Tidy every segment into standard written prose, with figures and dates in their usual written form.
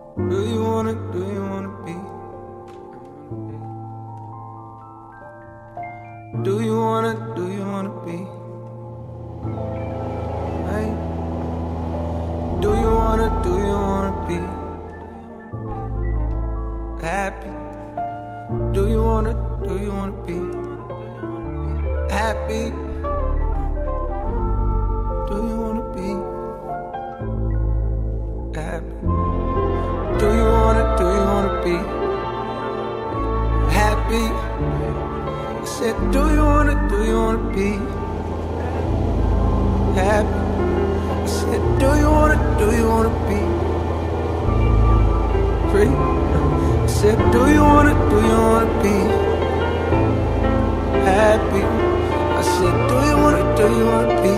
Do you wanna be? Do you wanna be? Hey. Do you wanna be happy? Do you wanna be happy? Do you wanna be happy? Do you wanna be happy? I said, do you wanna be happy? I said, do you wanna be free? I said, do you wanna be happy? I said, do you wanna be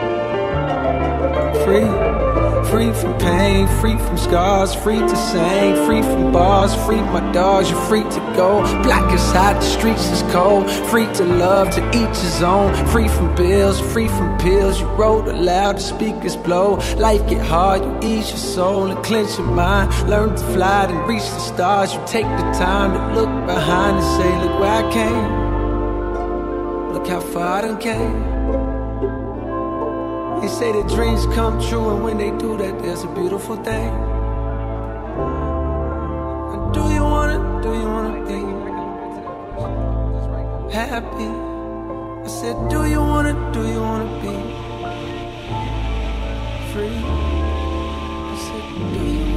free? Free from pain, free from scars, free to sing, free from bars, free my dogs, you're free to go. Black is hot, the streets is cold. Free to love, to each his own. Free from bills, free from pills. You wrote aloud, the speakers blow. Life get hard, you ease your soul and clench your mind. Learn to fly and reach the stars. You take the time to look behind and say, look where I came. Look how far I done came. They say that dreams come true, and when they do that, there's a beautiful thing. Do you wanna be happy? I said, do you wanna be free? I said, do you